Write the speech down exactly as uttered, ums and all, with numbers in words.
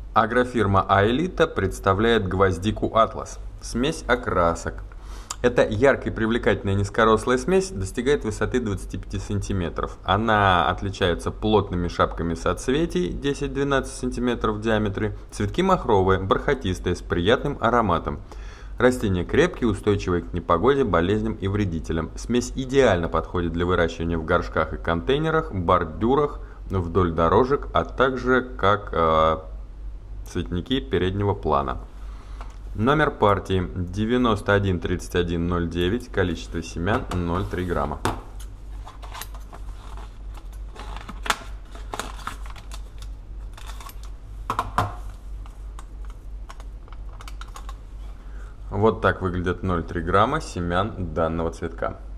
Агрофирма Аэлита представляет гвоздику Атлас. Смесь окрасок. Эта яркая и привлекательная низкорослая смесь достигает высоты двадцати пяти сантиметров. Она отличается плотными шапками соцветий десять-двенадцать сантиметров в диаметре. Цветки махровые, бархатистые, с приятным ароматом. Растения крепкие, устойчивые к непогоде, болезням и вредителям. Смесь идеально подходит для выращивания в горшках и контейнерах, бордюрах, вдоль дорожек, а также как э, цветники переднего плана. Номер партии девяносто один тридцать один ноль девять, количество семян ноль целых три грамма. Вот так выглядят ноль целых три грамма семян данного цветка.